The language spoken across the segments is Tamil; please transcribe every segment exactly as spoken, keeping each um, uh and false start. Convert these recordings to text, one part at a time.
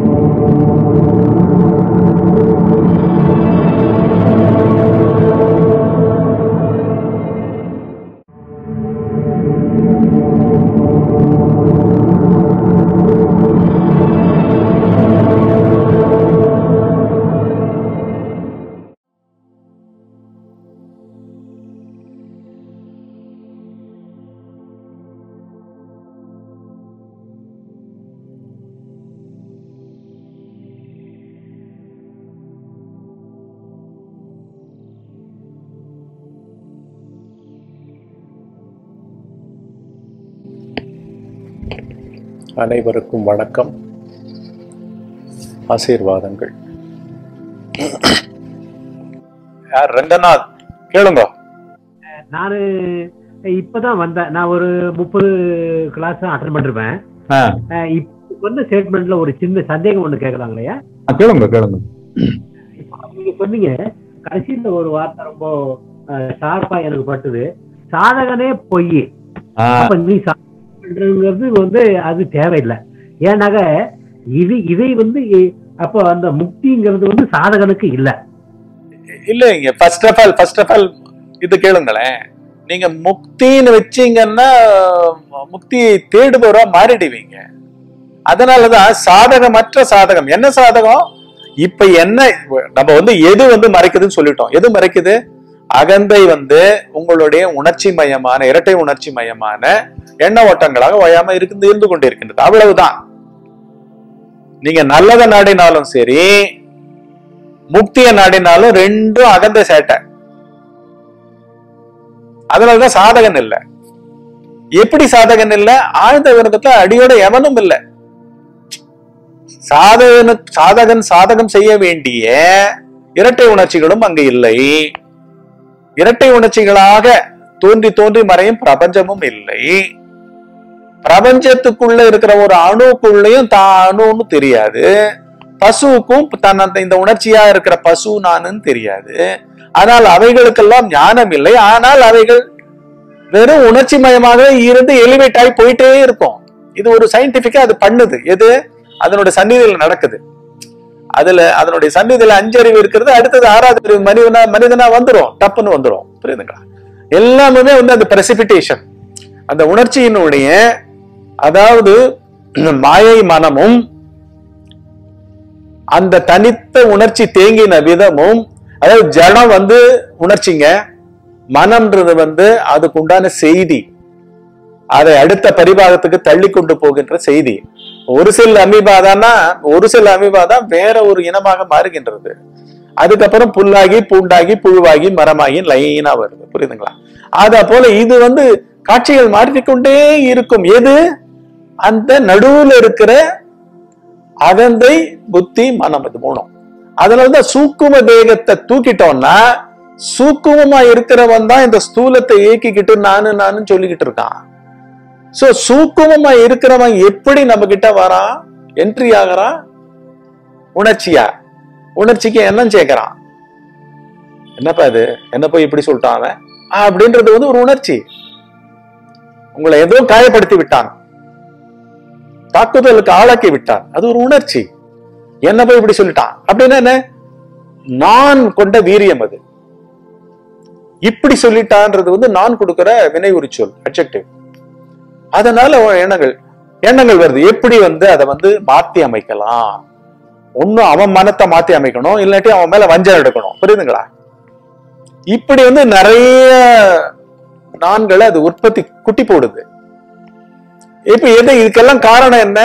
அனைவருக்கும் வணக்கம், ஆசீர்வாதங்கள். யார்? ரங்கநாத், கேளுங்க. நானு இப்பதான் வந்தேன். நான் ஒரு முப்பது கிளாஸ் அட்டன் பண்ணிருப்பேன். இப்ப வந்து ஸ்டேட்மெண்ட்ல ஒரு சின்ன சந்தேகம் ஒண்ணு கேட்கலாங்களையா? கேளுங்க கேளுங்க. நீங்க சொன்னீங்க கடைசியில ஒரு வார்த்தை ரொம்ப ஷார்ப்பா எனக்கு பட்டுது. சாதகனே பொய். அப்ப நீ வந்து அது தேவையில்லை. ஏன்னாக இது இதை வந்து அப்போ அந்த முக்திங்கிறது வந்து சாதகனுக்கு இல்ல இல்லைங்க. First of all first of all இது கேளுங்களேன். நீங்க முக்தின்னு வச்சீங்கன்னா முக்தியை தேடுபவரா மாறிடுவீங்க. அதனாலதான் சாதகமற்ற சாதகம். என்ன சாதகம்? இப்ப என்ன நம்ம வந்து எது வந்து மறைக்குதுன்னு சொல்லிட்டோம். எது மறைக்குது? அகந்தை வந்து உங்களுடைய உணர்ச்சி மயமான இரட்டை உணர்ச்சி மயமான எண்ண ஓட்டங்களாக ஓயாம இருந்து இருந்து கொண்டு இருக்கின்றது. அவ்வளவுதான். நீங்க நல்லதை நாடினாலும் சரி, முக்திய நாடினாலும் ரெண்டும் அகந்த சேட்டை. அதனாலதான் சாதகன் இல்லை. எப்படி சாதகன் இல்லை? ஆழ்ந்த விரதத்துல அடியோட எவனும் இல்லை. சாதகனு சாதகன் சாதகம் செய்ய வேண்டிய இரட்டை உணர்ச்சிகளும் அங்கு இல்லை. இரட்டை உணர்ச்சிகளாக தோன்றி தோன்றி மறையும் பிரபஞ்சமும் இல்லை. பிரபஞ்சத்துக்குள்ள இருக்கிற ஒரு அணுக்குள்ளயும் தான் அணுன்னு தெரியாது. பசுவுக்கும் தன் இந்த உணர்ச்சியா இருக்கிற பசு நானுன்னு தெரியாது. ஆனால் அவைகளுக்கெல்லாம் ஞானம் இல்லை. ஆனால் அவைகள் வெறும் உணர்ச்சி மயமாக இருந்து எலிவேட் ஆகி போயிட்டே இருக்கும். இது ஒரு சயின்டிபிக்கா அது பண்ணுது. எது? அதனுடைய சந்நிதியில நடக்குது. அதுல அதனுடைய சந்நிதியில அஞ்சறிவு இருக்கிறது. அடுத்தது ஆறாவது அறிவு மனிதனா மனிதனா வந்துரும், டப்புன்னு வந்துரும். புரியுதுங்களா? எல்லாமே வந்து அந்த பிரசிபிடேஷன், அந்த உணர்ச்சியினுடைய, அதாவது மாயை மனமும் அந்த தனித்த உணர்ச்சி தேங்கின விதமும், அதாவது ஜடம் வந்து உணர்ச்சிங்க, மனம்ன்றது வந்து அதுக்கு உண்டான செய்தி, அதை அடுத்த பரிபாகத்துக்கு தள்ளி கொண்டு போகின்ற செய்தி. ஒரு சில அமீபாதான்னா ஒரு சில அமீபாதான் வேற ஒரு இனமாக மாறுகின்றது. அதுக்கப்புறம் புல்லாகி பூண்டாகி புழுவாகி மரமாகி லைனா வருது. புரியுதுங்களா? அத போல இது வந்து காட்சிகள் மாற்றிக்கொண்டே இருக்கும். எது? அந்த நடுவுல இருக்கிற அகந்தை, புத்தி, மனம், இது மூணும். அதனாலதான் சூக்கும தேகத்தை தூக்கிட்டோம்னா சூக்குமமா இருக்கிறவன் தான் இந்த ஸ்தூலத்தை இயக்கிக்கிட்டு நானு நானுன்னு சொல்லிக்கிட்டு இருக்கான். சோ சூக்குமமா இருக்கிறவன் எப்படி நம்ம கிட்ட வரான்? என்ட்ரி ஆகிறான் உணர்ச்சியா. உணர்ச்சிக்கு என்ன சேர்க்கிறான்? என்னப்பா இது, என்ன போய் இப்படி சொல்லிட்டான் அவன் அப்படின்றது வந்து ஒரு உணர்ச்சி. உங்களை ஏதோ காயப்படுத்தி விட்டான், தாக்குதலுக்கு ஆளாக்கி விட்டான், அது ஒரு உணர்ச்சி. என்ன போய் இப்படி சொல்லிட்டான் அப்படின்னா என்ன? நான் கொண்ட வீரியம் அது. இப்படி சொல்லிட்டான்றது வந்து நான் கொடுக்கிற வினை உரிச்சொல், அட்ஜெக்டிவ். அதனால எண்ணங்கள் எண்ணங்கள் வருது. எப்படி வந்து அதை வந்து மாத்தி அமைக்கலாம்? ஒன்னும் அவன் மனத்தை மாத்தி அமைக்கணும், இல்லாட்டி அவன் மேல வஞ்சம் எடுக்கணும். புரியுதுங்களா? இப்படி வந்து நிறைய நான்களை அது உற்பத்தி குட்டி போடுது. இப்ப எது? இதுக்கெல்லாம் காரணம் என்ன?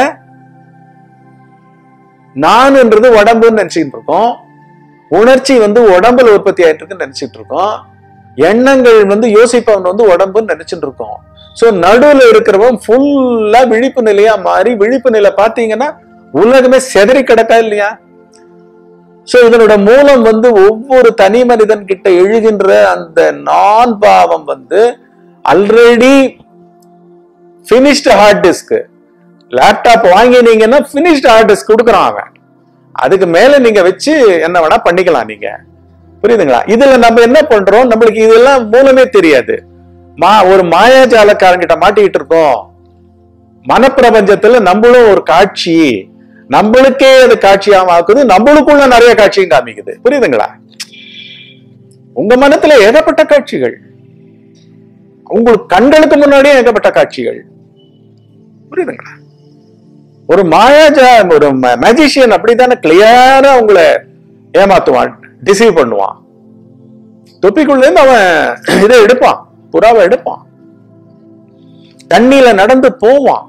நான்ன்றது உடம்புன்னு நினைச்சுட்டு இருக்கோம், உணர்ச்சி வந்து உடம்புல உற்பத்தி ஆயிட்டு இருக்குன்னு நினைச்சிட்டு இருக்கோம், எண்ணங்கள் வந்து யோசிப்பவன் வந்து உடம்புன்னு நினைச்சுட்டு இருக்கோம். சோ நடுவுல இருக்கிறவன் ஃபுல்லா விழிப்பு நிலையா மாறி, விழிப்பு நிலை பாத்தீங்கன்னா உலகமே செதறி கிடக்கா இல்லையா? சோ இதனோட மூலம் வந்து ஒவ்வொரு தனி மனிதன் கிட்ட எழுகின்ற அந்த நான் பாவம் வந்து already finished hard disk. Laptop வாங்கினீங்கன்னா பினிஷ்டு ஹார்ட் டிஸ்க் கொடுக்குறான் அவன். அதுக்கு மேல நீங்க வச்சு என்ன வேணா பண்ணிக்கலாம் நீங்க. புரியுதுங்களா? இதுல நம்ம என்ன பண்றோம்? நம்மளுக்கு இதெல்லாம் மூலமே தெரியாது. மா ஒரு மாயாஜாலக்காரங்கிட்ட மாட்டிக்கிட்டு இருக்கோம். மனப்பிரபஞ்சத்துல நம்மளும் ஒரு காட்சி, நம்மளுக்கே அது காட்சியாக்குது, நம்மளுக்குள்ள நிறைய காட்சியும் காமிக்குது. புரியுதுங்களா? உங்க மனத்துல ஏகப்பட்ட காட்சிகள், உங்களுக்கு கண்களுக்கு முன்னாடியே ஏகப்பட்ட காட்சிகள். புரியுதுங்களா? ஒரு மாயாஜா ஒரு மேஜிஷியன் அப்படித்தானே கிளியரா உங்களை ஏமாத்துவான், டிசீவ் பண்ணுவான். தொப்பிக்குள்ள இருந்து அவன் இதை எடுப்பான், புறாவை எடுப்பான், தண்ணியில நடந்து போவான்,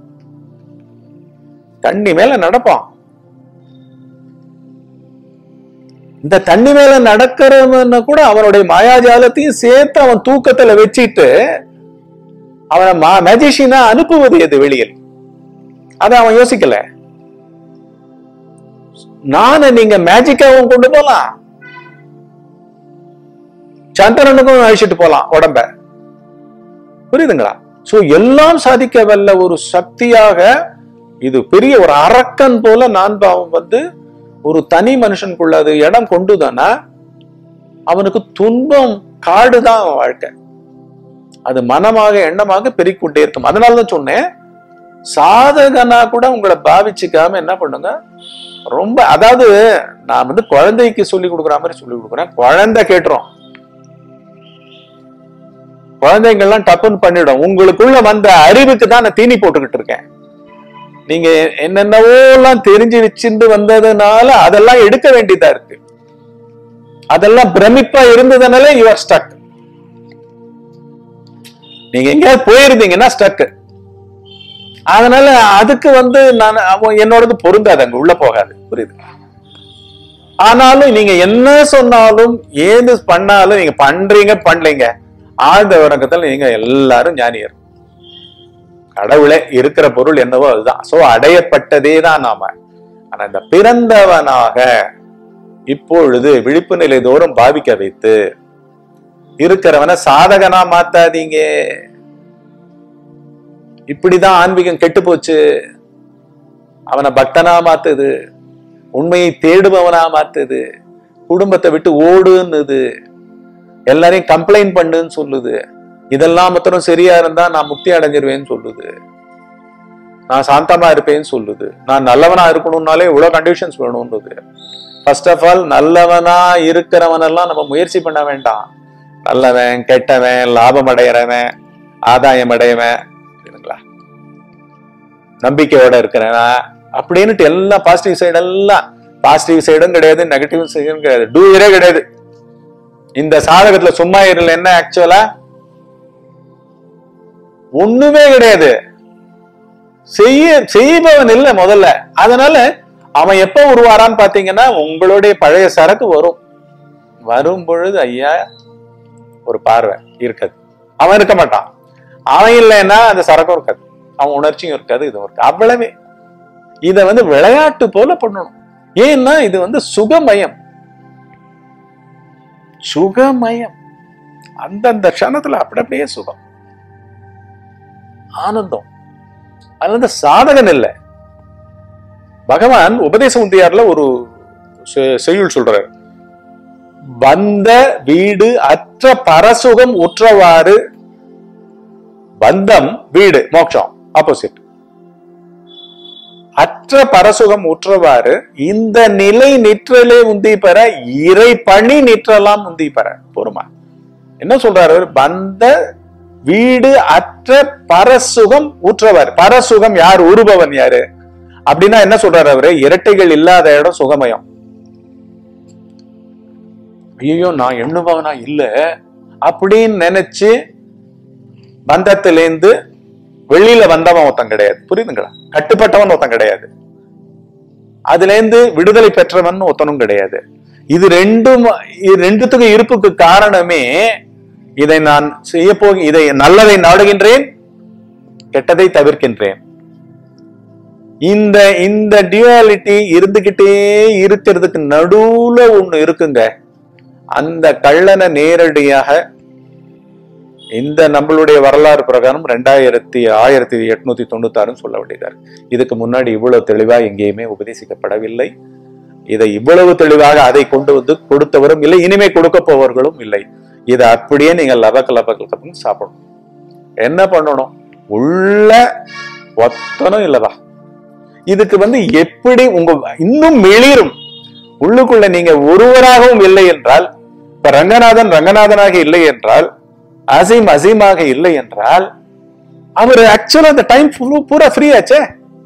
தண்ணி மேல நடப்பான். இந்த தண்ணி மேல நடக்கிறவன கூட அவனுடைய மாயாஜாலத்தையும் சேர்த்து அவன் தூக்கத்துல வச்சிட்டு அவனை மேஜிஷியனா அனுப்புவது எது வெளியில்? அத அவன் யோசிக்கல. நானு நீங்க மேஜிக்காவும் கொண்டு போலாம், சந்திரனுக்கும் அழிச்சிட்டு போலாம் உடம்ப. புரியுதுங்களா? சோ எல்லாம் சாதிக்க வல்ல ஒரு சக்தியாக இது பெரிய ஒரு அரக்கன் போல நான் பாவம் வந்து ஒரு தனி மனுஷனுக்குள்ள அது இடம் கொண்டுதானா அவனுக்கு துன்பம் காடுதான் வாழ்க்கை. அது மனமாக எண்ணமாக பெருக்கிக்கொண்டே இருக்கும். அதனாலதான் சொன்னேன், சாதகனா கூட உங்களை பாவிச்சுக்காம என்ன பண்ணுங்க, ரொம்ப அதாவது நான் வந்து குழந்தைக்கு சொல்லி கொடுக்குற மாதிரி சொல்லி கொடுக்குறேன். குழந்தை கேட்டுரும், குழந்தைங்கள்லாம் டப்புன்னு பண்ணிடும். உங்களுக்குள்ள வந்த அறிவுக்கு தான் நான் தீனி போட்டுக்கிட்டு இருக்கேன். நீங்க என்னென்னவோ எல்லாம் தெரிஞ்சு வச்சிருந்து வந்ததுனால அதெல்லாம் எடுக்க வேண்டியதா இருக்கு. அதெல்லாம் பிரமிப்பா இருந்ததுனால யூ ஆர் ஸ்டக். நீங்க எங்கேயாவது போயிருந்தீங்கன்னா ஸ்டக். அதனால அதுக்கு வந்து நான் என்னோடது பொருந்தாது, அங்க உள்ள போகாது. புரியுது? ஆனாலும் நீங்க என்ன சொன்னாலும் ஏது பண்ணாலும் நீங்க பண்றீங்க பண்ணலீங்க, ஆழ்ந்த வணக்கத்தில் நீங்க எல்லாரும் ஞானியர். கடவுளே இருக்கிற பொருள் என்னவோ அதுதான். சோ அடையப்பட்டதே தான் நாம. ஆனா இந்த பிறந்தவனாக இப்பொழுது விழிப்பு நிலை தோறும் பாவிக்க வைத்து இருக்கிறவன சாதகனா மாத்தாதீங்க. இப்படிதான் ஆன்மீகம் கெட்டு போச்சு. அவனை பக்தனா மாத்துது, உண்மையை தேடுபவனா மாத்துது, குடும்பத்தை விட்டு ஓடுன்னுது, எல்லாரையும் கம்ப்ளைண்ட் பண்ணுன்னு சொல்லுது. இதெல்லாம் மாத்திரம் சரியா இருந்தா நான் முக்தி அடைஞ்சிருவேன்னு சொல்லுது, நான் சாந்தமா இருப்பேன்னு சொல்லுது, நான் நல்லவனா இருக்கணும்னாலே இவ்வளவு கண்டிஷன்ஸ் வேணும்ன்றது. ஃபர்ஸ்ட் ஆஃப் ஆல் நல்லவனா இருக்கிறவனெல்லாம் நம்ம முயற்சி பண்ண வேண்டாம். நல்லவன் கெட்டவன் லாபம் அடையிறவன் ஆதாயம் அடையவன் நம்பிக்கையோட இருக்கிறவன் அப்படின்னுட்டு எல்லாம் பாசிட்டிவ் சைடு, எல்லாம் பாசிட்டிவ் சைடும் கிடையாது, நெகட்டிவ் சைடும் கிடையாது, டூயரே கிடையாது. இந்த சாதகத்துல சும்மா இருல என்ன ஆக்சுவலா ஒண்ணுமே கிடையாது. செய்ய செய்பவன் இல்ல முதல்ல. அதனால அவன் எப்ப உருவாரான்னு பாத்தீங்கன்னா உங்களுடைய பழைய சரக்கு வரும். வரும் பொழுது ஐயா ஒரு பார்வை இருக்காது, அவன் இருக்க மாட்டான். அவன் இல்லைன்னா அந்த சரக்கும் இருக்காது, அவன் உணர்ச்சியும் இருக்காது, இதுவும் இருக்காது. அவ்வளவே. இத வந்து விளையாட்டு போல பண்ணணும். ஏன்னா இது வந்து சுகமயம், சுகமயம். அந்தந்த க்ஷணத்துல அப்படி அப்படியே சுகம், ஆனந்தம். அது வந்து சாதகன் இல்லை. பகவான் உபதேச உந்தியார்ல ஒரு செய்யுள் சொல்றாரு, வந்த வீடு அற்ற பரசுகம் உற்றவாறு. பந்தம் வீடு மோட்சம் ஆப்போசிட். அற்ற பரசுகம் உற்றவாறு இந்த நிலை நிற்றலே உந்தி பெற இறை பணி நிற்றலாம் உந்தி பெற. பொறுமா என்ன சொல்றாரு? பந்த வீடு அற்ற பரசுகம் ஊற்றவர். பரசுகம் யார்? உருபவன் யாரு அப்படின்னா என்ன சொல்றாரு அவரு? இரட்டைகள் இல்லாத இடம் சுகமயம். ஐயோ நான் எண்ணுபவனா இல்ல அப்படின்னு நினைச்சு பந்தத்திலேந்து வெளியில வந்தவன் ஒருத்தன் கிடையாது. புரியுதுங்களா? கட்டுப்பட்டவன் ஒருத்தன் கிடையாது, அதுல இருந்து விடுதலை பெற்றவன் ஒருத்தனும் கிடையாது. இது ரெண்டும் ரெண்டுத்துக்கும் இருப்புக்கு காரணமே இதை நான் செய்ய போக இதை நல்லதை நாடுகின்றேன், கெட்டதை தவிர்க்கின்றேன். இந்த இந்த டியூவாலிட்டி இருந்துகிட்டே இருக்கிறதுக்கு நடுவுல ஒண்ணு இருக்குங்க. அந்த கள்ளனை நேரடியாக இந்த நம்மளுடைய வரலாறு பிரகாரம் ரெண்டாயிரத்தி ஆயிரத்தி எட்நூத்தி தொண்ணூத்தி ஆறுன்னு சொல்ல வேண்டியதாரு. இதுக்கு முன்னாடி இவ்வளவு தெளிவா எங்கேயுமே உபதேசிக்கப்படவில்லை. இதை இவ்வளவு தெளிவாக அதை கொண்டு வந்து கொடுத்தவரும் இல்லை, இனிமே கொடுக்க போவர்களும் இல்லை. இதை அப்படியே நீங்க லபக்க லபக்க லபக்கு சாப்பிடணும். என்ன பண்ணணும்? உள்ள ஒத்தனும் இல்லவா, இதுக்கு வந்து எப்படி உங்க இன்னும் மெளிரும் உள்ளுக்குள்ள நீங்க ஒருவராகவும் இல்லை என்றால், இப்ப ரங்கநாதன் ரங்கநாதனாக இல்லை என்றால், அசீம் அசீமாக இல்லை என்றால், அவர் ஆக்சுவலா அந்த டைம் பூரா ஃப்ரீ ஆச்சே.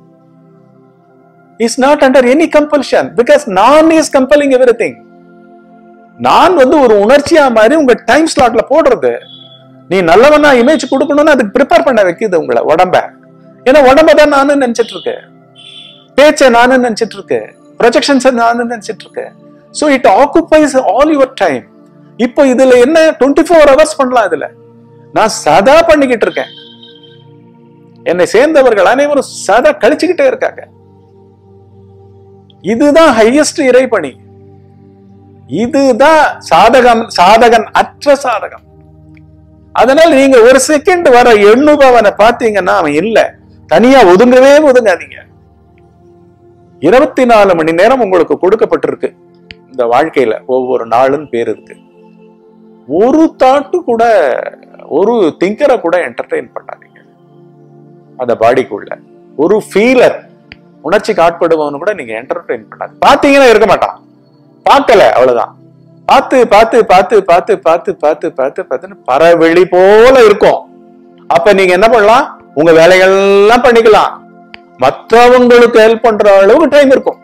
Is not under any compulsion because நான் இஸ் கம்பெலிங் எவ்ரிதிங். நான் வந்து ஒரு உணர்ச்சியா மாதிரி உங்க டைம் ஸ்லாட்ல போடுறது. நீ நல்லவனா இமேஜ் கொடுக்கணும்னு அதுக்கு ப்ரிப்பேர் பண்ண வைக்குது உங்களை உடம்ப. ஏன்னா உடம்ப தான் நானும் நினைச்சிட்டு இருக்கேன், பேச்ச நானும் நினைச்சிட்டு இருக்கேன், ப்ரொஜெக்ஷன்ஸ் நானும் நினைச்சிட்டு இருக்கேன். So it occupies all your time. இப்போ இதுல என்ன டுவெண்ட்டி ஃபோர் ஹவர்ஸ் பண்ணலாம். இதுல நான் சதா பண்ணிக்கிட்டு இருக்கேன். என்னை சேர்ந்தவர்கள் அனைவரும் சதா கழிச்சுக்கிட்டே இருக்காங்க. இதுதான் ஹையஸ்ட் இறைபணி. இதுதான் சாதகம், சாதகன் அற்ற சாதகம். அதனால நீங்க ஒரு செகண்ட் வர எண்ணுபவனை பாத்தீங்கன்னா அவன் இல்ல. தனியா ஒதுங்கவே ஒதுங்காதீங்க. இருபத்தி நாலு மணி நேரம் உங்களுக்கு கொடுக்கப்பட்டிருக்கு இந்த வாழ்க்கையில. ஒவ்வொரு நாளும் பேர் இருக்கு. ஒரு தாட்டு கூட, ஒரு திங்கரை கூட என்டர்டெயின் பண்ணாதீங்க. அந்த பாடிக்குள்ள ஒரு ஃபீலர், உணர்ச்சிக்கு ஆட்படுபவனு கூட நீங்க என்டர்டெயின் பண்ணாது. பாத்தீங்கன்னா இருக்க மாட்டான். பார்க்கல அவ்வளவுதான். பார்த்து பார்த்து பார்த்து பார்த்து பார்த்து பார்த்து பார்த்து பார்த்து பறவெளி போல இருக்கும். அப்ப நீங்க என்ன பண்ணலாம்? உங்க வேலைகள்லாம் பண்ணிக்கலாம். மற்றவங்களுக்கு ஹெல்ப் பண்ற அளவுக்கு டைம் இருக்கும்.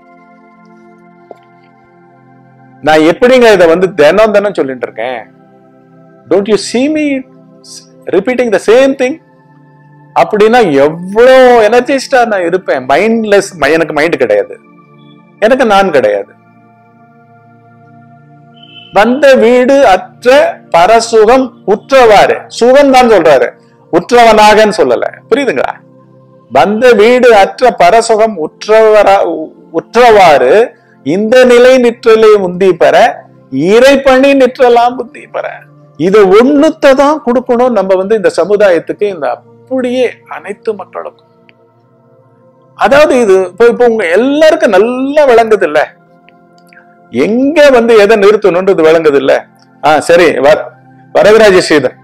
நான் எப்படிங்க இதை வந்து தினம் தினம் சொல்லிட்டு இருக்கேன். Don't you see me repeating the same thing? அப்படின்னா எவ்வளோ எனர்ஜிஸ்டா நான் இருப்பேன். மைண்ட்லெஸ். எனக்கு மைண்ட் கிடையாது, எனக்கு நான் கிடையாது. வந்த வீடு அற்ற பரசுகம் உற்றவாறு, சுகம் தான் சொல்றாரு, உற்றவனாக சொல்லல. புரியுதுங்களா? வந்த வீடு அற்ற பரசுகம் உற்றவரா உற்றவாறு இந்த நிலை நிற்றலை முந்தி பெற இறைப்பணி நிற்றலாம் புத்தி பெற. இதை ஒண்ணுத்தான் கொடுக்கணும் நம்ம வந்து இந்த சமுதாயத்துக்கு, இந்த அப்படியே அனைத்து மக்களுக்கும். அதாவது இது இப்போ இப்போ உங்க எல்லாருக்கும் நல்லா விளங்குது இல்ல, எங்க வந்து எதை நிறுத்தணும்ன்றது விளங்குது இல்ல. ஆஹ் சரி, வரதராஜ ஸ்ரீதர்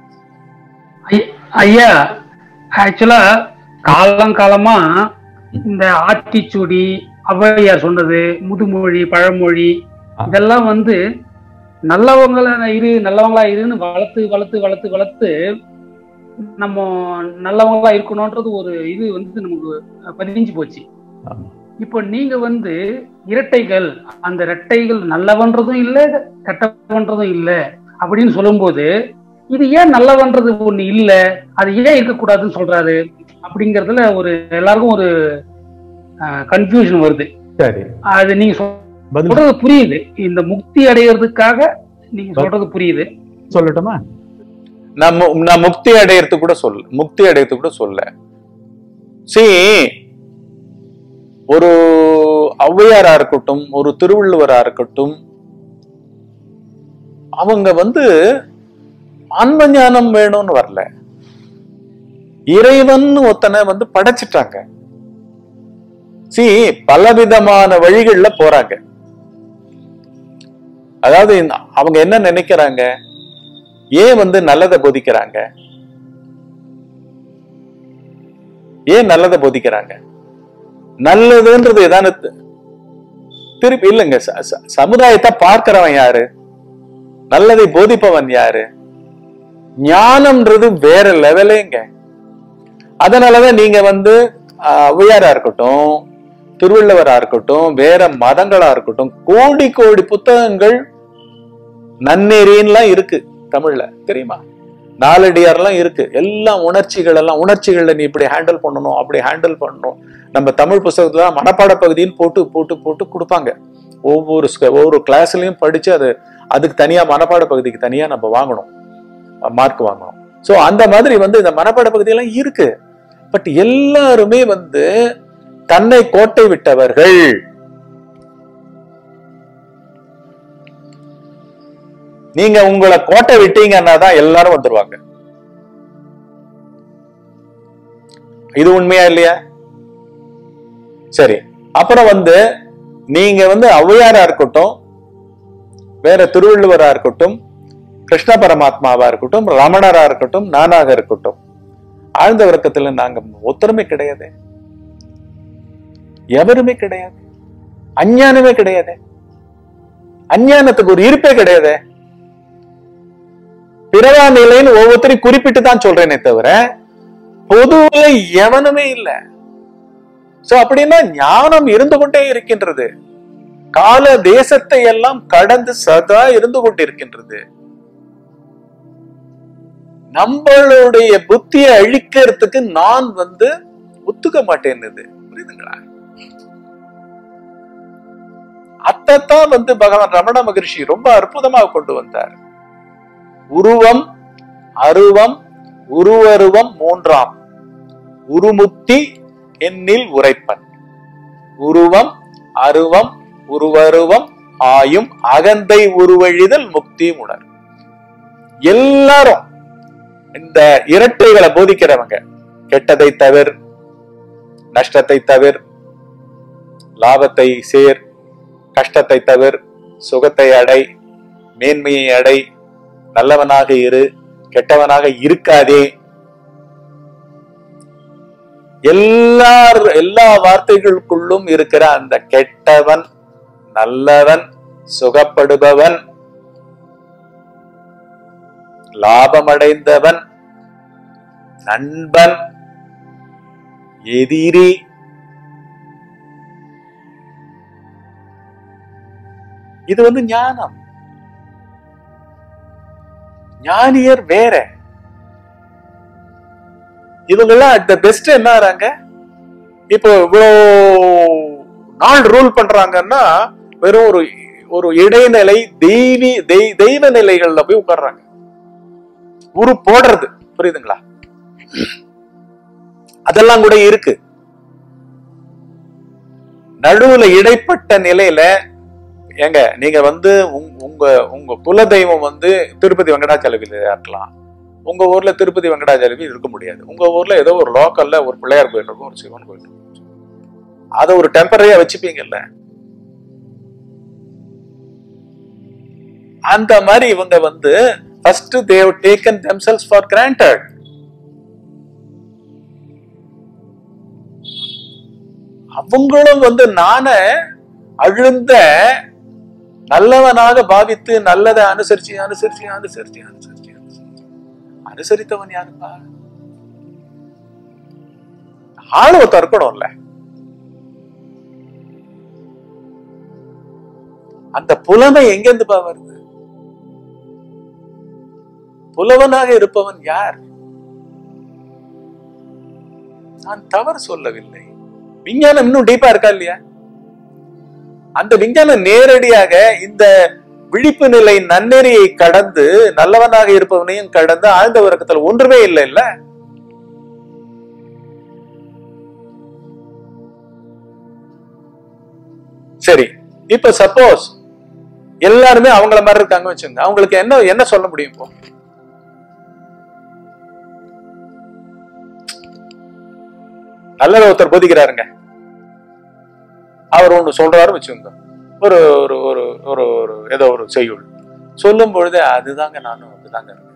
ஐயா. ஆக்சுவலா காலங்காலமா இந்த ஆத்திச்சூடி, ஔவையார் சொன்னது, முதுமொழி, பழமொழி இதெல்லாம் வந்து நல்லவங்களா இரு நல்லவங்களா இருன்னு வளர்த்து வளர்த்து வளர்த்து வளர்த்து நம்ம நல்லவங்களா இருக்கணும்ன்றது ஒரு இது வந்து நமக்கு பதிஞ்சு போச்சு. இப்போ நீங்க வந்து இரட்டைகள், அந்த இரட்டைகள் நல்லவன்றதும் இல்லை கெட்டவன்றதும் இல்லை அப்படின்னு சொல்லும்போது, இது ஏன் நல்லவன்றது ஒண்ணு இல்ல, அது ஏன் இருக்கக்கூடாதுன்னு சொல்றாரு அப்படிங்கறதுல ஒரு எல்லாருக்கும் ஒரு கன்ஃபியூஷன் வருது. சரி, அது நீங்க சொல்றது புரியுது. இந்த முக்தி அடைகிறதுக்காக நீங்க சொல்றது புரியுது. சொல்லட்டுமா? நான் நான் முக்தி அடையறது கூட சொல்ல முக்தி அடையறது கூட சொல்ல சி ஒரு ஔவையாரா இருக்கட்டும், ஒரு திருவள்ளுவரா இருக்கட்டும், அவங்க வந்து ஆன்ம ஞானம் வேணும்னு வரல. இறைவன் ஒத்தனை வந்து படைச்சிட்டாங்க. சி பலவிதமான வழிகள்ல போறாங்க. அதாவது அவங்க என்ன நினைக்கிறாங்க, ஏன் வந்து நல்லதை போதிக்கிறாங்க, ஏன் நல்லதை போதிக்கிறாங்க? நல்லதுன்றது ஏதான திருப்பி இல்லைங்க. சமுதாயத்தை பார்க்கிறவன் யாரு? நல்லதை போதிப்பவன் யாரு? ஞானம்ன்றது வேற லெவலேங்க. அதனாலதான் நீங்க வந்து ஔவையாரா இருக்கட்டும், திருவள்ளுவரா இருக்கட்டும், வேற மதங்களா இருக்கட்டும், கோடி கோடி புத்தகங்கள் நன்னெறின்லாம் இருக்கு தமிழ்ல, தெரியுமா? நாலடியார்லாம் இருக்கு. எல்லாம் உணர்ச்சிகள் எல்லாம் உணர்ச்சிகளை நீ இப்படி ஹேண்டில் பண்ணணும், அப்படி ஹேண்டில் பண்ணணும். நம்ம தமிழ் புத்தகத்துல மனப்பாட பகுதின்னு போட்டு போட்டு போட்டு கொடுப்பாங்க. ஒவ்வொரு ஒவ்வொரு கிளாஸ்லயும் படிச்சு அது அதுக்கு தனியா மனப்பாட பகுதிக்கு தனியா நம்ம வாங்கணும், மார்க் வாங்கணும். சோ அந்த மாதிரி வந்து இந்த மனப்பாட பகுதியெல்லாம் இருக்கு. பட் எல்லாருமே வந்து தன்னை கோட்டை விட்டவர்கள். நீங்க உங்களை கோட்டை விட்டீங்கன்னா தான் எல்லாரும் வந்துருவாங்க. இது உண்மையா இல்லையா? சரி, அப்புறம் வந்து நீங்க வந்து ஔவையாரா இருக்கட்டும், வேற திருவள்ளுவரா இருக்கட்டும், கிருஷ்ண பரமாத்மாவா இருக்கட்டும், ரமணரா இருக்கட்டும், நானாக இருக்கட்டும், ஆழ்ந்த வர்க்கத்துல நாங்க ஒத்துழைமை கிடையாது. எவருமே கிடையாது. அஞ்ஞானமே கிடையாது. அஞ்ஞானத்துக்கு ஒரு இருப்பே கிடையாது. பிறவா நிலைன்னு ஒவ்வொருத்தரையும் குறிப்பிட்டு தான் சொல்றேனே தவிர பொதுவுல எவனுமே இல்லை. சோ அப்படின்னா ஞானம் இருந்து கொண்டே இருக்கின்றது. கால தேசத்தை எல்லாம் கடந்து சதா இருந்து கொண்டிருக்கின்றது. நம்மளுடைய புத்தியை அழிக்கிறதுக்கு நான் வந்து ஒத்துக்க மாட்டேன்னுது. புரியுதுங்களா? அத்தான் வந்து பகவான் ரமண மகரிஷி ரொம்ப அற்புதமாக கொண்டு வந்தார். உருவம், அருவம், உருவருவம் மூன்றாம் உருமுக்தி என்னில் உரைப்பன். உருவம், அருவம், உருவருவம் ஆயும் அகந்தை உருவழிதல் முக்தி உணர். எல்லாரும் இந்த இரட்டைகளை போதிக்கிறவங்க, கெட்டதை தவிர, நஷ்டத்தை தவிர, லாபத்தை சேர், கஷ்டத்தை தவிர, சுகத்தை அடை, மேன்மையை அடை, நல்லவனாக இரு, கெட்டவனாக இருக்காதே, எல்லார் எல்லா வார்த்தைகளுக்குள்ளும் இருக்கிற அந்த கெட்டவன், நல்லவன், சுகப்படுபவன், லாபமடைந்தவன், நண்பன், எதிரி, இது வந்து ஞானம். ஞானியர் வேற. இவங்கெல்லாம் அட் த பெஸ்ட் என்ன ஆறாங்க? இப்போ இவ்வளோ நாள் ரூல் பண்றாங்கன்னா வெறும் ஒரு ஒரு இடைநிலை தெய்வீ தெய்வ நிலைகள்ல போய் உட்கார்றாங்க. உரு போடுறது, புரியுதுங்களா? அதெல்லாம் கூட இருக்கு. நடுவுல இடைப்பட்ட நிலையில ஏங்க நீங்க வந்து உங்க உங்க குல தெய்வம் வந்து திருப்பதி வெங்கடாச்சலபதியில இருக்கலாம். உங்க ஊர்ல திருப்பதி வெங்கடாச்சலபதி இருக்க முடியாது. உங்க ஊர்ல ஏதோ ஒரு லோக்கல்ல ஒரு பிள்ளையார் கோயில் இருக்கும், ஒரு சிவன் கோயில் இருக்கும். அதை ஒரு டெம்பரரியா வச்சுப்பீங்கல்ல. அந்த மாதிரி இவங்க வந்து first they have taken themselves for granted. அவங்களும் வந்து நான அழுந்த நல்லவனாக பாவித்து நல்லதை அனுசரிச்சு அனுசரிச்சு அனுசரிச்சு அனுசரிச்சு அனுசரித்தவன் யாருப்பா? ஆளுவத்தை இருக்கணும்ல. அந்த புலமை எங்கிருந்துப்பா வருது? புலவனாக இருப்பவன் யார்? நான் தவறு சொல்லவில்லை. விஞ்ஞானம் இன்னும் டீப்பா இருக்கா இல்லையா? அந்த விஞ்ஞானம் நேரடியாக இந்த விழிப்பு நிலை நன்னெறியை கடந்து நல்லவனாக இருப்பவனையும் கடந்து ஆழ்ந்த உறக்கத்தில் ஒன்றுமே இல்லை இல்ல. சரி, இப்ப சப்போஸ் எல்லாருமே அவங்கள மாதிரி இருக்காங்க வச்சுங்க, அவங்களுக்கு என்ன என்ன சொல்ல முடியும்? இப்போ நல்ல ஒருத்தர் போதிக்கிறாருங்க, அவர் ஒண்ணு சொல்றாரு வச்சுங்க, ஒரு ஒரு ஒரு ஒரு ஏதோ ஒரு செய்யுள் சொல்லும் பொழுது அதுதாங்க நானும் அப்படிதாங்க இருக்கேன்.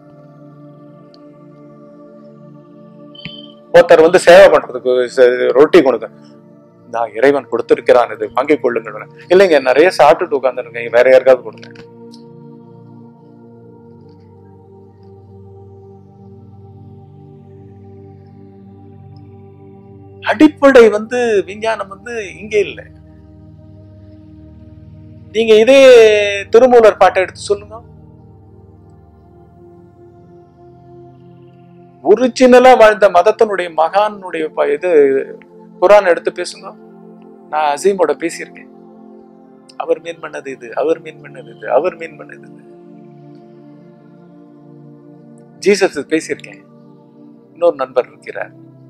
ஒருத்தர் வந்து சேவை பண்றதுக்கு ரொட்டி கொடுக்க, நான் இறைவன் கொடுத்திருக்கிறான், இது வாங்கிக் கொள்ளுங்க. இல்லைங்க, நிறைய சாப்பிட்டுட்டு உட்கார்ந்துருங்க, வேற யாருக்காவது கொடுங்க. அடிப்படை வந்து விஞ்ஞானம் வந்து இங்கே இல்லை. நீங்க இதே திருமூலர் பாட்டை எடுத்து சொல்லுங்க, ஒரிஜினலா வாழ்ந்த மதத்தினுடைய மகானுடைய இது குரான் எடுத்து பேசுங்க. நான் அசீமோட பேசியிருக்கேன். அவர் மீன் பண்ணது இது, அவர் மீன் பண்ணது இது, அவர் மீன் பண்ணது இது. ஜீசஸ் பேசியிருக்கேன். இன்னொரு நண்பர் இருக்கிறார்,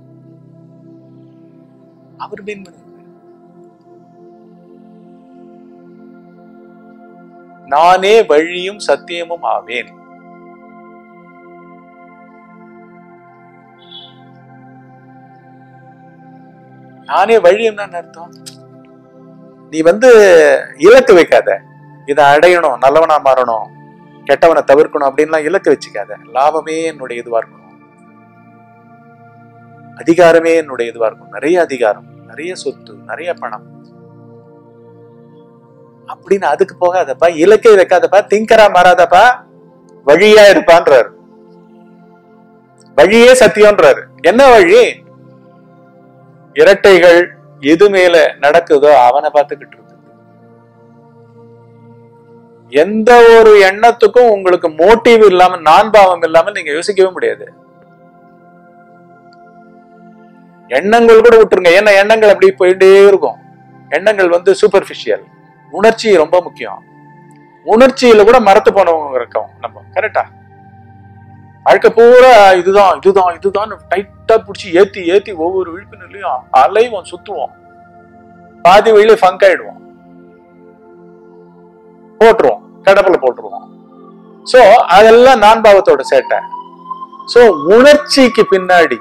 அவர் மீன் பண்ணது. நானே வழியும் சத்தியமும் ஆவேன். நானே வழியும் தான் அர்த்தம். நீ வந்து இலக்கு வைக்காத, இதை அடையணும், நல்லவனா மாறணும், கெட்டவனை தவிர்க்கணும் அப்படின்லாம் இலக்கு வச்சுக்காத. லாபமே என்னுடைய இதுவா இருக்கணும், அதிகாரமே என்னுடைய இதுவா இருக்கணும், நிறைய அதிகாரம். நிறைய சொத்து, நிறைய பணம் அப்படின்னு அதுக்கு போகாதப்பா, இலக்கை வைக்காதப்பா, திங்கரா மாறாதப்பா, வழியா இருப்பான்றாரு. வழியே சத்தியம்ன்றாரு. என்ன வழி? இரட்டைகள் எது மேல நடக்குதோ அவனை பார்த்துக்கிட்டு இருக்கு. எந்த ஒரு எண்ணத்துக்கும் உங்களுக்கு மோட்டிவ் இல்லாம, நான் பாவம் இல்லாம நீங்க யோசிக்கவே முடியாது. எண்ணங்கள் கூட விட்டுருங்க, ஏன்னா எண்ணங்கள் அப்படி போயிட்டே இருக்கும். எண்ணங்கள் வந்து சூப்பர்ஃபிஷியல். உணர்ச்சி ரொம்ப முக்கியம். உணர்ச்சியில கூட மறத்து போனவங்க இருக்கோம் நம்ம. கரெக்டா? வாழ்க்கை பூரா இதுதான் இதுதான் இதுதான் டைட்டா பிடிச்சி ஏத்தி ஏத்தி ஒவ்வொரு விழிப்புணர்லையும் அலைவோம், சுத்துவோம், பாதி வழியில ஃபங்க் ஆயிடுவோம், போட்டுருவோம், கடப்புல போட்டுருவோம். சோ அதெல்லாம் நான் பாவத்தோட சேட்டை. சோ உணர்ச்சிக்கு பின்னாடி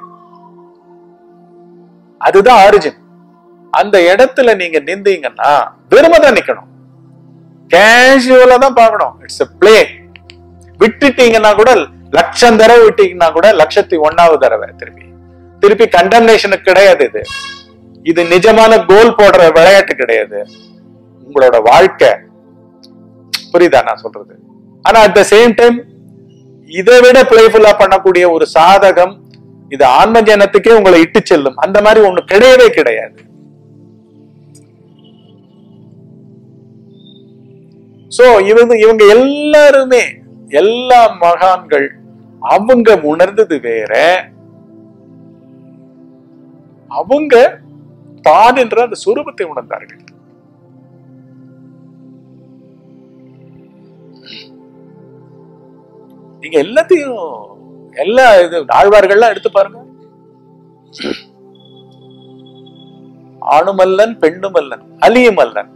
அதுதான் ஆரிஜின். அந்த இடத்துல நீங்க நின்றீங்கன்னா வெறுமதான் நிக்கணும், கேஷுவலா தான் பார்க்கணும். It's a play. விட்டுட்டீங்கன்னா கூட, லட்சம் தடவை விட்டீங்கன்னா கூட லட்சத்தி ஒன்னாவது தடவை திருப்பி திருப்பி கண்டம்னேஷனுக்கு கிடையாது. இது இது நிஜமான கோல் போடுற விளையாட்டு கிடையாது. உங்களோட வாழ்க்கை புரியுதா நான் சொல்றது? ஆனா அட் த சேம் டைம் இதை விட பிளேஃபுல்லா பண்ணக்கூடிய ஒரு சாதகம், இது ஆன்ம ஜனத்துக்கே உங்களை இட்டு செல்லும். அந்த மாதிரி ஒண்ணு கிடையவே கிடையாது. சோ இவங்க இவங்க எல்லாருமே, எல்லா மகான்கள் அவங்க உணர்ந்தது வேற. அவங்க தான் என்ற அந்த சுரூபத்தை உணர்ந்தார்கள். நீங்க எல்லாத்தையும் எல்லா இது ஆழ்வார்கள்லாம் எடுத்து பாருங்க. ஆணுமல்லன் பெண்ணுமல்லன் அலியுமல்லன்.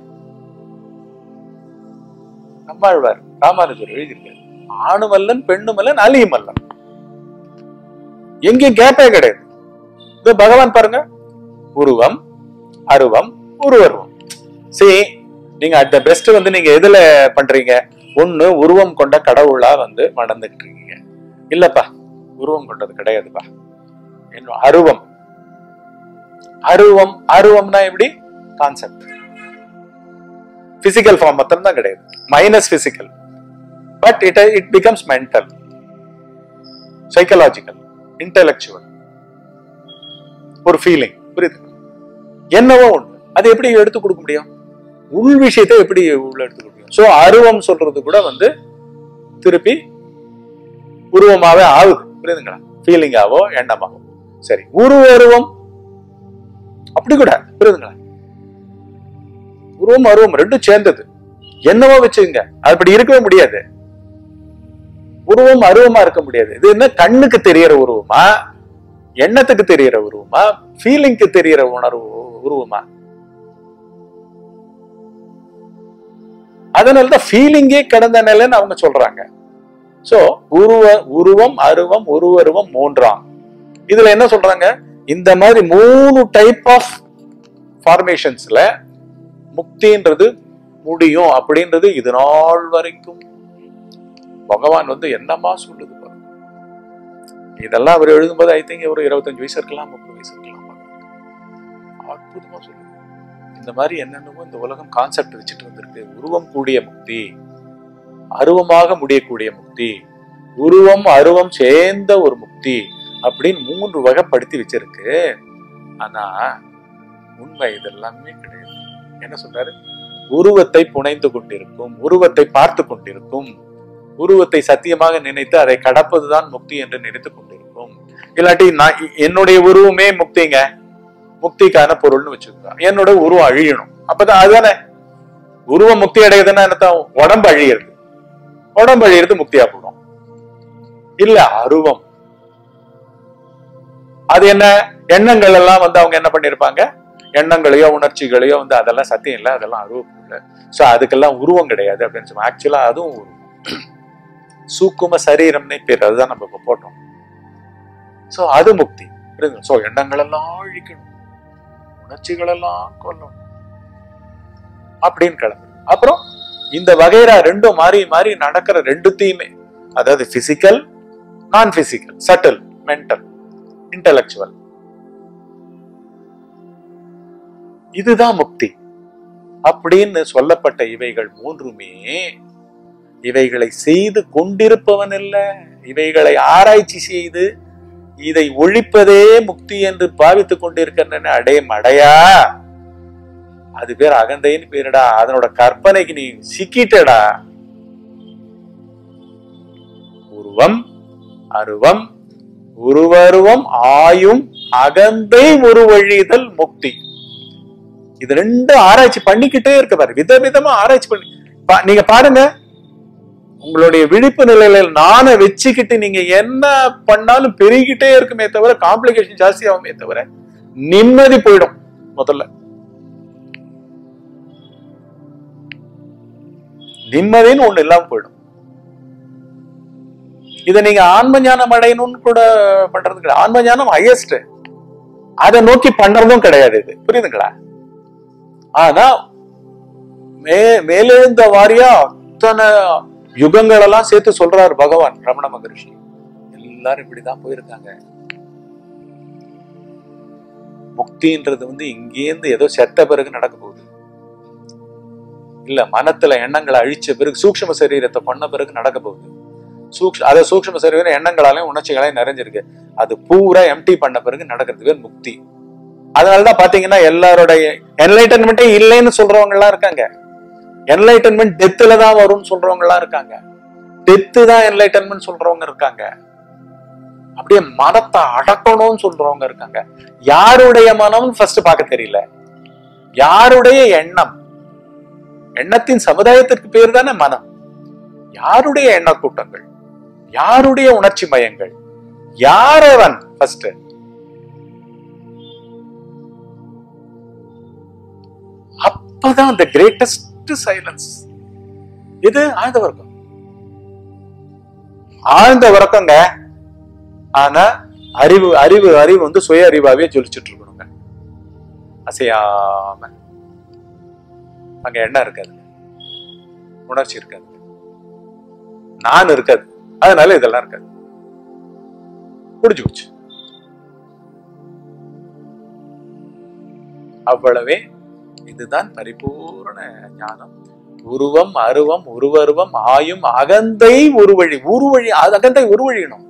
நம்மாழ்வார் ராமானுஜர் எழுதியிருக்காரு, ஆணுமல்லன் பெண்ணுமல்லன் அலியுமல்லன். எங்கேயும் கேப்பே கிடையாது. இது பகவான் பாருங்க, உருவம் அருவம் உருவருவம். சரி, நீங்க அட் த பெஸ்ட் வந்து நீங்க எதுல பண்றீங்க? ஒண்ணு உருவம் கொண்ட கடவுளா வந்து மணந்துட்டு இருக்கீங்க. இல்லப்பா, உருவம் கொண்டது கிடையாதுப்பா. என்ன அருவம்? அருவம் அருவம்னா எப்படி? கான்செப்ட். பிசிக்கல் ஃபார்ம் மட்டும் தான் கிடையாது, minus physical. But it it becomes mental, psychological, intellectual. ஒரு ஃபீலிங், புரியுது? என்னவோ ஒண்ணு. அது எப்படி எடுத்து கொடுக்க முடியும்? உள் விஷயத்தை எப்படி உள்ள எடுத்து கொடுக்க முடியும்? சோ அருவம் சொல்றது கூட வந்து திருப்பி உருவமாவே ஆகுது, புரியுதுங்களா? ஃபீலிங்காவோ எண்ணமாவோ. சரி, உருவ அருவம் அப்படி கூட, புரியுதுங்களா? உருவம் அருவம் ரெண்டும் சேர்ந்தது. என்னவோ வச்சுங்க, அப்படி இருக்கவே முடியாது. உருவம் அருவமா இருக்க முடியாது. இது என்ன, கண்ணுக்கு தெரியற உருவமா, எண்ணத்துக்கு தெரியற உருவமா, ஃபீலிங்க்கு தெரியற உணர்வு உருவமா? அதனாலதான் ஃபீலிங்கே கடந்த நிலைன்னு அவங்க சொல்றாங்க. சோ உருவ உருவம் அருவம் உருவருவம் மூன்றாம். இதுல என்ன சொல்றாங்க? இந்த மாதிரி மூணு டைப் ஆஃப் ஃபார்மேஷன்ஸ்ல முக்தின்றது முடியும் அப்படின்றது இது நாள் வரைக்கும் பகவான் வந்து என்னமா சொல்லுது பாருங்க. இதெல்லாம் அவர் எழுதும்போது ஐ திங்க் ஒரு இருபத்தஞ்சு வயசு இருக்கலாம், முப்பது வயசு இருக்கலாம். அற்புதமா சொல்லுது. இந்த மாதிரி என்னென்னமோ இந்த உலகம் கான்செப்ட் வச்சுட்டு வந்திருக்கு. உருவம் கூடிய முக்தி, அருவமாக முடியக்கூடிய முக்தி, உருவம் அருவம் சேர்ந்த ஒரு முக்தி அப்படின்னு மூன்று வகைப்படுத்தி வச்சிருக்கு. ஆனா உண்மை இதெல்லாமே கிடையாது. என்ன சொல்றாரு? உருவத்தை புனைந்து கொண்டிருக்கும், உருவத்தை பார்த்து கொண்டிருக்கும், உருவத்தை சத்தியமாக நினைத்து அதை கடப்பதுதான் முக்தி என்று நினைத்துக் கொண்டிருக்கும். இல்லாட்டி நான் என்னுடைய உருவமே முக்திங்க, முக்திக்கான பொருள்னு வச்சுக்கோங்க. என்னோட உருவம் அழியணும், அப்பதான் அதுதானே உருவம் முக்தி அடையுதுன்னா என்ன? உடம்பு அழியிறது, உடம்பு அழியிறது முக்தியா போடும். இல்ல அருவம் அது என்ன? எண்ணங்கள் எல்லாம் வந்து அவங்க என்ன பண்ணிருப்பாங்க, எண்ணங்களையோ உணர்ச்சிகளையோ வந்து அதெல்லாம் சத்தியம் இல்லை, அதெல்லாம் அருவம் இல்லை. சோ அதுக்கெல்லாம் உருவம் கிடையாது அப்படின்னு சொல்லுவோம். ஆக்சுவலா அதுவும் உருவம், சூக்கும சரீரம்னே பேர், அதுதான் நம்ம இப்ப போட்டோம். சோ அது முக்தி. சோ எண்ணங்கள் எல்லாம் அழிக்கணும், உணர்ச்சிகள் எல்லாம் கொல்லணும் அப்படின்னு கிளம்பு. அப்புறம் இந்த வகைரா ரெண்டும் மாறி மாறி நடக்கிற ரெண்டுத்தையுமே, அதாவது பிசிக்கல் நான் பிசிக்கல், சட்டில் மென்டல் இன்டெலெக்சுவல், இதுதான் முக்தி அப்படின்னு சொல்லப்பட்ட இவைகள் மூன்றுமே இவைகளை செய்து கொண்டிருப்பவன் அல்ல, இவைகளை ஆராய்ச்சி செய்து இதை ஒழிப்பதே முக்தி என்று பாவித்துக் கொண்டிருக்கின்றன. அடே மடையா, அது பேர் அகந்தைன்னு பேருடா. அதனோட கற்பனைக்கு நீ சிக்கிட்டடா. உருவம் அருவம் உருவருவம் ஆயும் அகந்தை ஒரு வழிதல் முக்தி. இது ரெண்டு ஆராய்ச்சி பண்ணிக்கிட்டே இருக்க பாரு, விதவிதமா ஆராய்ச்சி பண்ணி நீங்க பாருங்க. உங்களுடைய விழிப்பு நிலையில நானே வச்சுக்கிட்டு நீங்க என்ன பண்ணாலும் பெருகிட்டே இருக்குமே தவிர காம்ப்ளிகேஷன் ஜாஸ்தி ஆகுமே தவிர நிம்மதி போயிடும். முதல்ல நிம்மதின்னு ஒண்ணு இல்லாம போயிடும். இதை நீங்க ஆன்ம ஞானம் அடையணும்னு கூட பண்றது கிடையாது. ஆன்ம ஞானம் ஹையஸ்ட், அதை நோக்கி பண்றதும் கிடையாது. இது புரியுதுங்களா? ஆனா மே மேலெழுந்த வாரியா அத்தனை யுகங்கள் எல்லாம் சேர்த்து சொல்றாரு பகவான் ரமண மகரிஷி. எல்லாரும் இப்படிதான் போயிருக்காங்க. முக்தின்றது வந்து இங்கேருந்து ஏதோ செத்த பிறகு நடக்க போகுது இல்ல, மனத்துல எண்ணங்களை அழிச்ச பிறகு சூக்ஷ்ம சரீரத்தை பண்ண பிறகு நடக்க போகுது. சூக்ஷ அத சூக்ஷ்ம சரீரம் எண்ணங்களாலையும் உணர்ச்சிகளையும் நிறைஞ்சிருக்கு. அது பூரா எம்டி பண்ண பிறகு நடக்கிறது பேர் முக்தி. அதனாலதான் பாத்தீங்கன்னா எல்லாருடைய என்லைட்டன்மெண்டே இல்லைன்னு சொல்றவங்க எல்லாம் இருக்காங்க. என்லைட்டன்மெண்ட் டெத்துல தான் வரும்னு சொல்றவங்க எல்லாம் இருக்காங்க. டெத்து தான் என்லைட்டன்மெண்ட் சொல்றவங்க இருக்காங்க. அப்படியே மனத்தை அடக்கணும்னு சொல்றவங்க இருக்காங்க. யாருடைய மனம் ஃபர்ஸ்ட் பார்க்க தெரியல. யாருடைய எண்ணம், எண்ணத்தின் சமுதாயத்திற்கு பேர் தானே மனம். யாருடைய எண்ண கூட்டங்கள், யாருடைய உணர்ச்சி மயங்கள், யாரவன் ஃபர்ஸ்ட். அப்பதான் the greatest silence. இது ஆழ்ந்த உறக்கம். ஆழ்ந்த உறக்கங்க. ஆனா அறிவு அறிவு அறிவு வந்து சுய அறிவாவே ஜொலிச்சுட்டு இருக்கணுங்க, அசையாம. அங்க எண்ணம் இருக்காது, உணர்ச்சி இருக்காது, நான் இருக்காது, அதனால இதெல்லாம் இருக்காது. முடிஞ்சு போச்சு. அவ்வளவே. இதுதான் பரிபூர்ண ஞானம். உருவம் அருவம் உருவருவம் ஆயும் அகந்தை ஒரு வழி. உருவழி அகந்தை உருவழியணும்.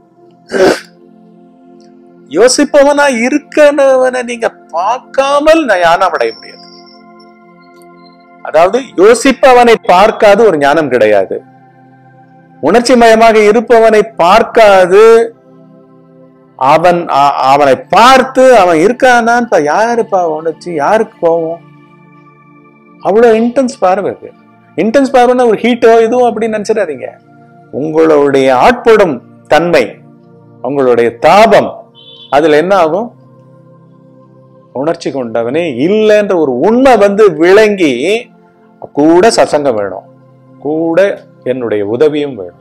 யோசிப்பவனா இருக்கவனை நீங்க பார்க்காமல் ஞானம் அடைய முடியாது. அதாவது யோசிப்பவனை பார்க்காது ஒரு ஞானம் கிடையாது. உணர்ச்சி மயமாக இருப்பவனை பார்க்காது, அவன் அவனை பார்த்து அவன் இருக்கானான்னு யாருப்பா உணர்ச்சி, யாருக்கு கோவம், அவ்வளவு இன்டென்ஸ் பார்வை இருக்கு. இன்டென்ஸ் பார்வைன்னா ஒரு ஹீட்டோ இதுவும் அப்படின்னு நினைச்சிடாதீங்க. உங்களுடைய ஆட்படும் தன்மை, உங்களுடைய தாபம், அதுல என்ன ஆகும்? உணர்ச்சி கொண்டவனே இல்லைன்ற ஒரு உண்மை வந்து விளங்கி கூட சசங்கம் வேணும், கூட என்னுடைய உதவியும் வேணும்.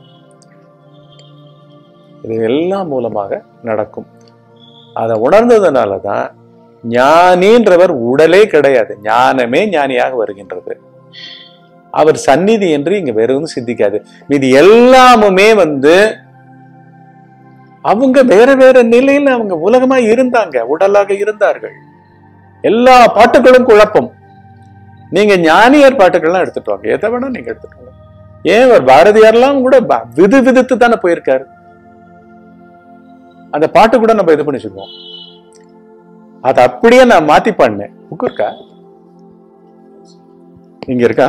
இது எல்லாம் மூலமாக நடக்கும். அதை உணர்ந்ததுனாலதான் ஞானின்றவர் உடலே கிடையாது, ஞானமே ஞானியாக வருகின்றது. அவர் சந்நிதி என்று இங்க வெறும் சிந்திக்காது. இது எல்லாமுமே வந்து அவங்க வேற வேற நிலையில அவங்க உலகமா இருந்தாங்க, உடலாக இருந்தார்கள். எல்லா பாட்டுகளும் குழப்பம். நீங்க ஞானியர் பாட்டுகள்லாம் எடுத்துட்டு வாங்க, எதை வேணா நீங்க எடுத்துட்டு வாங்க. ஏன் ஒரு பாரதியார்லாம் கூட விது விதுத்து தானே போயிருக்காரு. அந்த பாட்டு கூட நம்ம இது பண்ணி சொல்லுவோம். அது அப்படியே நான் மாத்தி பண்ணேன். புக்கு இருக்கா? இங்க இருக்கா?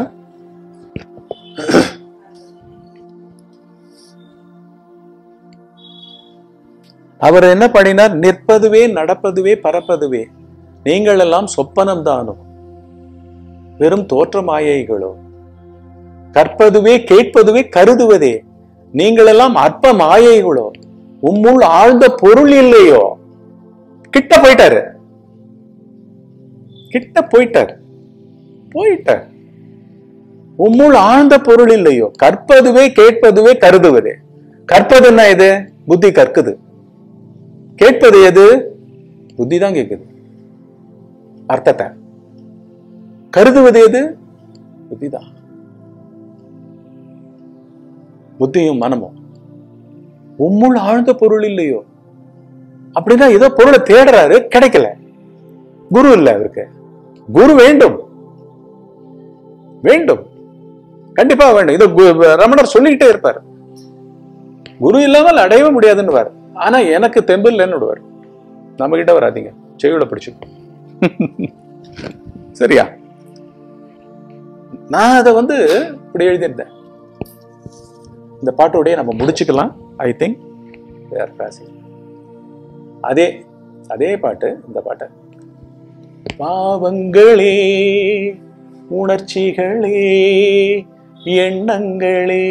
அவர் என்ன பண்ணினார்? நிற்பதுவே நடப்பதுவே பறப்பதுவே நீங்கள் எல்லாம் சொப்பனம் தானோ, வெறும் தோற்ற மாயைகளோ, கற்பதுவே கேட்பதுவே கருதுவதே நீங்கள் எல்லாம் அற்ப மாயைகளோ, உம்முள் ஆழ்ந்த பொருள் இல்லையோ. கிட்ட போயிட்டாரு, கிட்ட போயிட்டார் போயிட்டார் உம்முள் ஆழ்ந்த பொருள் இல்லையோ, கற்பதுவே கேட்பதுவே கருதுவதே. கற்பதுன்னா எது? புத்தி கற்குது. கேட்பது எது? புத்தி தான் கேட்குது அர்த்தத்தை. கருதுவது எது? புத்திதான். புத்தியும் மனமும். உம்முள் ஆழ்ந்த பொருள் இல்லையோ அப்படின்னா ஏதோ பொருளை தேடுறாரு, கிடைக்கல. குரு இல்ல அவருக்கு, குரு வேண்டும் வேண்டும் கண்டிப்பா வேண்டும். இது ரமணர் சொல்லிக்கிட்டே இருப்பார். குரு இல்லாமல் அடையவே முடியாதுன்னு. ஆனா எனக்கு தெம்பு இல்லைன்னு விடுவார். நம்ம கிட்ட வராதிங்க, செய்யுள பிடிச்சு. சரியா? நான் அதை வந்து இப்படி எழுதியிருந்தேன். இந்த பாட்டோடைய நம்ம முடிச்சுக்கலாம். ஐ திங்க் அதே அதே பாட்டு, இந்த பாட்டு. பாவங்களே உணர்ச்சிகளே எண்ணங்களே,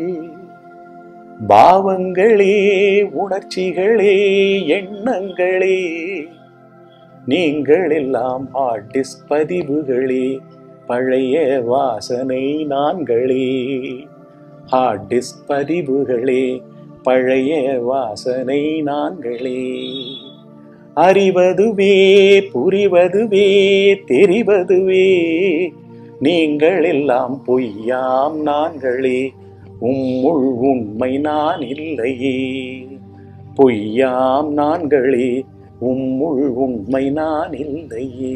பாவங்களே உணர்ச்சிகளே எண்ணங்களே, நீங்கள் எல்லாம் ஹார்ட் டிஸ்க் பதிவுகளே, பழைய வாசனை நான்களே. ஹார்ட் டிஸ்க் பதிவுகளே, பழைய வாசனை நான்களே. அறிவதுவே புரிவதுவே தெரிவதுவே, நீங்கள் எல்லாம் பொய்யாம் நான்களே, உம்முள் உண்மை நான் இல்லையே. பொய்யாம் நான்களே, உம்முள் உண்மை நான் இல்லையே.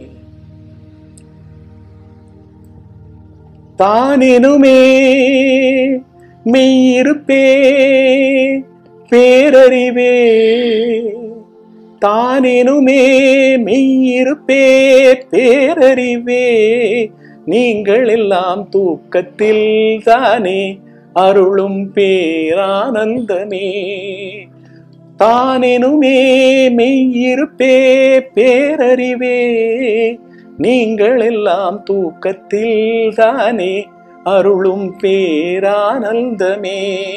தானெனுமே மெய்யிருப்பே பேரறிவே, தானெனுமே மெய்யிருப்பே பேரறிவே, நீங்கள் எல்லாம் தூக்கத்தில் தானே அருளும் பேரானந்தமே. தானெனுமே மெய்யிருப்பே பேரறிவே, நீங்கள் எல்லாம் தூக்கத்தில் தானே அருளும் பேரானந்தமே.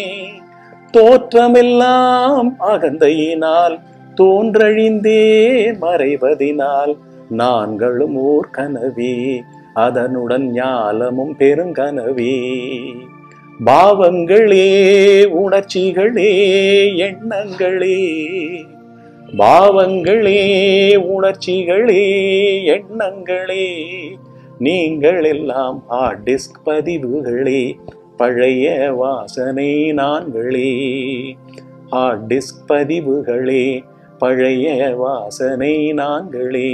தோற்றமெல்லாம் அகந்தையினால் தோன்றழிந்தே மறைவதினால், நான்களும் ஓர் கனவே அதனுடன் ஞாலமும் பெருங்கனவே. பாவங்களே உணர்ச்சிகளே எண்ணங்களே, பாவங்களே உணர்ச்சிகளே எண்ணங்களே, நீங்கள் எல்லாம் ஹார்ட் டிஸ்க் பதிவுகளே, பழைய வாசனை நான்களே. ஹார்ட் டிஸ்க் பதிவுகளே, பழைய வாசனை நான்களே.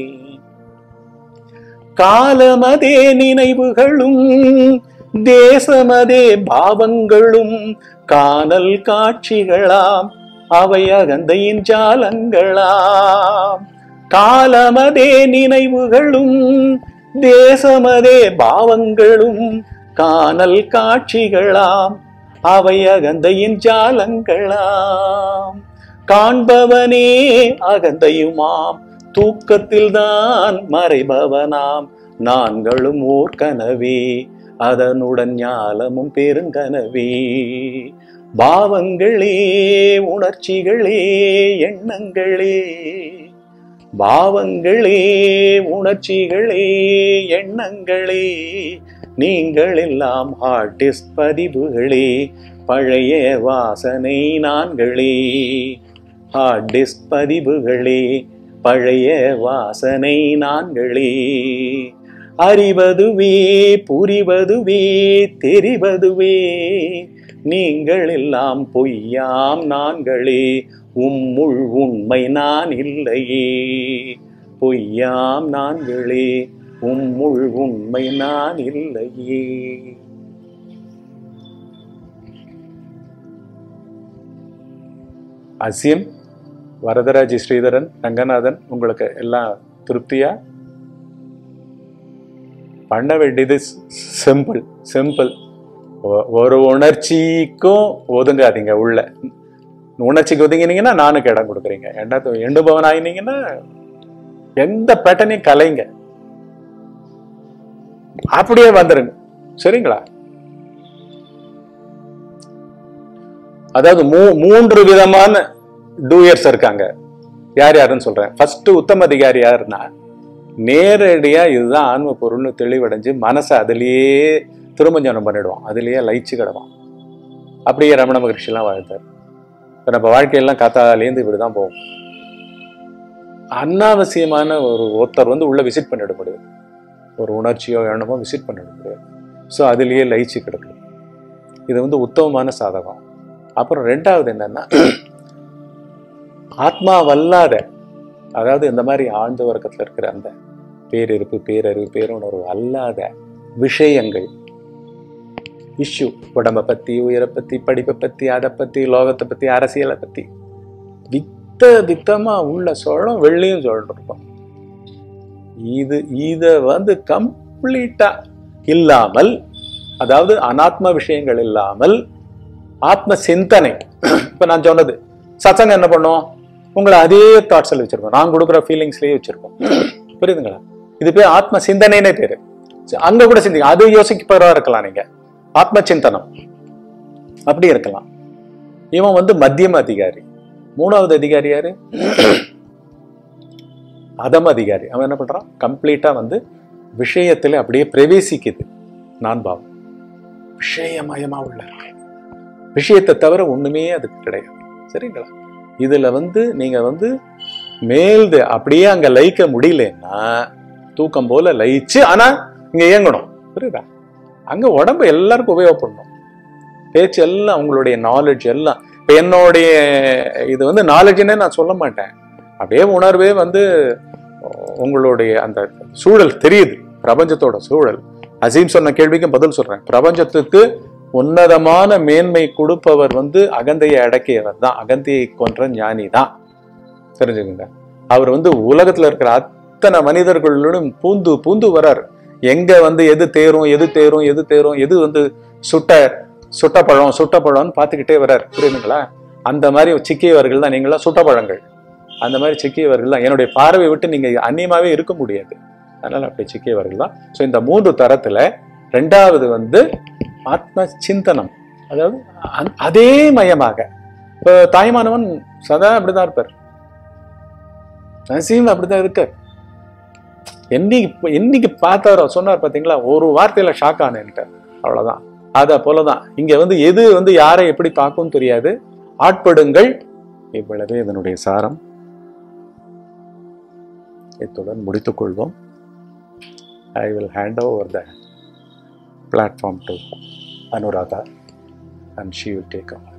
காலமதே நினைவுகளும் தேசமதே பாவங்களும், காணல் காட்சிகளாம் அவை அகந்தையின் ஜாலங்களாம். காலமதே நினைவுகளும் தேசமதே பாவங்களும், காணல் காட்சிகளாம் அவை அகந்தையின் ஜாலங்களாம். காண்பவனே அகந்தையுமாம் தூக்கத்தில்தான் மறைபவனாம், நான்களும் ஓர் கனவே அதனுடன் ஞாலமும் பெருங்கனவே. பாவங்களே உணர்ச்சிகளே எண்ணங்களே, பாவங்களே உணர்ச்சிகளே எண்ணங்களே, நீங்கள் எல்லாம் ஹார்ட் டிஸ்க் பதிவுகளே, பழைய வாசனை நான்களே. ஹார்ட் டிஸ்க் பதிவுகளே, பழைய வாசனை நான்களே. அறிவதுவே புரிவதுவே தெரிவதுவே, நீங்கள் எல்லாம் பொய்யாம் நான்களே, உம்முள் உண்மை நான் இல்லையே. பொய்யாம் நான்களே, உம்முள் உண்மை நான் இல்லையே. அசியம், வரதராஜி, ஸ்ரீதரன், ரங்கநாதன், உங்களுக்கு எல்லாம் திருப்தியா? பண்ண வேண்டியது சிம்பிள் சிம்பிள். ஒரு உணர்ச்சிக்கும் ஒதுங்காதீங்க. உள்ள உணர்ச்சிக்கு ஒதுங்கினீங்கன்னா நானுக்கு இடம் கொடுக்குறீங்க. என்ன எண்டுபவன் ஆயினீங்கன்னா எந்த பேட்டர்னையும் கலைங்க, அப்படியே வந்துருங்க. சரிங்களா? அதாவது மூ மூன்று விதமான டூயர்ஸ் இருக்காங்க. யார் யாருன்னு சொல்றேன். ஃபர்ஸ்ட் உத்தம அதிகாரி யாருன்னா, நேரடியா இதுதான் ஆன்ம பொருள்னு தெளிவடைஞ்சு மனசை அதுலயே திருமஞ்சனம் பண்ணிடுவான், அதுலயே லயிச்சு கிடவான். அப்படியே ரமண மகரிஷி எல்லாம் வாழ்ந்தார். இப்ப நம்ம வாழ்க்கையெல்லாம் காத்தாலேருந்து இப்படிதான் போகும். அனாவசியமான ஒரு ஒருத்தர் வந்து உள்ள விசிட் பண்ணிட முடியும், ஒரு உணர்ச்சியோ எண்ணமோ விசிட் பண்ணிட முடியாது. ஸோ அதுலயே லயிச்சு கிடக்குது. இது வந்து உத்தமமான சாதகம். அப்புறம் ரெண்டாவது என்னன்னா, ஆத்மா வல்லாத, அதாவது இந்த மாதிரி ஆழ்ந்த வர்க்கத்துல இருக்கிற அந்த பேரிருப்பு, பேரறிவு, பேருணர்வு அல்லாத விஷயங்கள், இஷ்யூ, உடம்பை பத்தி, உயிரை பத்தி, படிப்பை பத்தி, அதை பத்தி, லோகத்தை பத்தி, அரசியலை பத்தி வித்த வித்தமா உள்ள சோழம் வெள்ளியும் சொல்லிருக்கோம். இது இத வந்து கம்ப்ளீட்டா இல்லாமல், அதாவது அனாத்ம விஷயங்கள் இல்லாமல் ஆத்ம சிந்தனை. இப்ப நான் சொன்னது சத்சங்கம் என்ன பண்ணும், உங்களை அதே தாட்ஸ்ல வச்சிருக்கோம், நான் கொடுக்குற ஃபீலிங்ஸ்லயே வச்சிருக்கோம். புரியுதுங்களா? இது பேர் ஆத்ம சிந்தனைனே பேரு. அங்க கூட சிந்திங்க, அது யோசிக்கப்பா இருக்கலாம். நீங்க ஆத்ம சிந்தனம் அப்படி இருக்கலாம். இவன் வந்து மத்தியம அதிகாரி. மூணாவது அதிகாரி யாரு? அதம அதிகாரி. அவன் என்ன பண்றான், கம்ப்ளீட்டா வந்து விஷயத்துல அப்படியே பிரவேசிக்குது. நான் பாவம் விஷயமயமா உள்ள விஷயத்தை தவிர ஒண்ணுமே அதுக்கு கிடையாது. சரிங்களா? இதுல வந்து நீங்க வந்து மேல்து அப்படியே அங்க லயிக்க முடியலன்னா தூக்கம் போல லயிச்சு, ஆனா இங்க இயங்கணும். புரியுதா? அங்க உடம்பு எல்லாருக்கும் உபயோகப்படணும். பேச்சு எல்லாம், உங்களுடைய நாலேஜ் எல்லாம். இப்ப என்னுடைய இது வந்து நாலேஜ்னே நான் சொல்ல மாட்டேன், அப்படியே உணர்வே வந்து உங்களுடைய அந்த சூழல் தெரியுது, பிரபஞ்சத்தோட சூழல். அசீம் சொன்ன கேள்விக்கும் பதில் சொல்றேன். பிரபஞ்சத்துக்கு உன்னதமான மேன்மை கொடுப்பவர் வந்து அகந்தையை அடக்கியவர் தான், அகந்தையை கொன்ற ஞானி தான். தெரிஞ்சுக்கங்க. அவர் வந்து உலகத்துல இருக்கிற அத்தனை மனிதர்களுடன் பூந்து பூந்து வர்றார். எங்க வந்து எது தேரும் எது தேரும் எது தேரும் எது வந்து சுட்ட சுட்ட பழம் சுட்ட பழம்னு பார்த்துக்கிட்டே வர்றார். புரியுதுங்களா? அந்த மாதிரி சிக்கியவர்கள் தான் நீங்களாம், சுட்ட பழங்கள். அந்த மாதிரி சிக்கியவர்கள் தான். என்னுடைய பார்வை விட்டு நீங்க அந்நியமாவே இருக்க முடியாது. அதனால அப்படி சிக்கியவர்கள் தான். ஸோ இந்த மூன்று தரத்துல ரெண்டாவது வந்து ஆத்ம சிந்தனம், அதாவது அதே மயமாக. இப்போ தாய்மானவன் சதா அப்படிதான் இருப்பார், நசீம் அப்படிதான் இருக்கார். என்னைக்கு என்னைக்கு பார்த்தாரோ சொன்னார் பார்த்தீங்களா, ஒரு வார்த்தையில ஷாக் ஆனேன்ட்டார். அவ்வளவுதான். அத போலதான் இங்க வந்து எது வந்து யாரை எப்படி தாக்கும் தெரியாது, ஆட்படுங்கள். இவ்வளவு இதனுடைய சாரம். இத்துடன் முடித்துக் கொள்வோம். I will hand over the platform to Anuradha and she will take over.